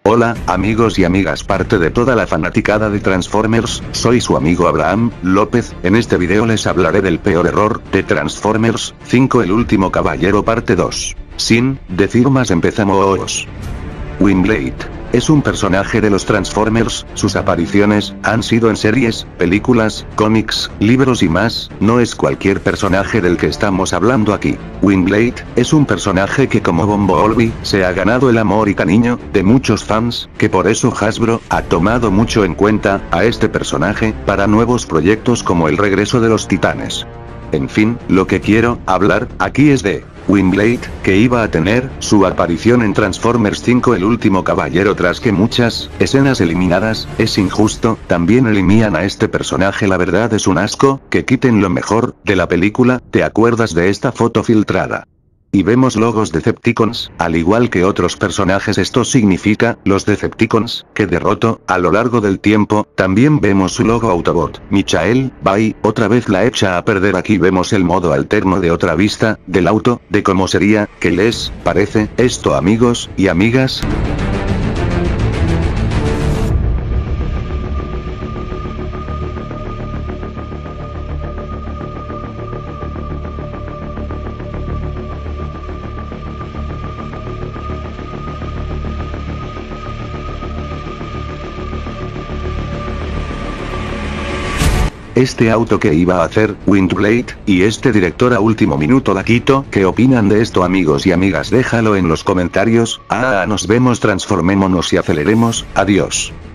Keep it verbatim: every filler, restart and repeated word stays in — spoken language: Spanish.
Hola, amigos y amigas, parte de toda la fanaticada de Transformers, soy su amigo Abraham López. En este video les hablaré del peor error de Transformers cinco, el último caballero parte dos. Sin decir más, empezamos. Windblade es un personaje de los Transformers, sus apariciones han sido en series, películas, cómics, libros y más. No es cualquier personaje del que estamos hablando aquí. Windblade es un personaje que, como Bumblebee, se ha ganado el amor y cariño de muchos fans, que por eso Hasbro ha tomado mucho en cuenta a este personaje para nuevos proyectos como el regreso de los Titanes. En fin, lo que quiero hablar aquí es de Windblade, que iba a tener su aparición en Transformers cinco, el último caballero, tras que muchas escenas eliminadas. Es injusto, también eliminan a este personaje. La verdad es un asco que quiten lo mejor de la película. ¿Te acuerdas de esta foto filtrada? Y vemos logos Decepticons, al igual que otros personajes. Esto significa, los Decepticons, que derrotó a lo largo del tiempo. También vemos su logo Autobot. Michael Bay, otra vez la echa a perder. Aquí vemos el modo alterno de otra vista del auto, de cómo sería. ¿Qué les parece esto, amigos y amigas? Este auto que iba a hacer Windblade, y este director a último minuto la quito. ¿Qué opinan de esto, amigos y amigas? Déjalo en los comentarios. Ah, nos vemos, transformémonos y aceleremos. Adiós.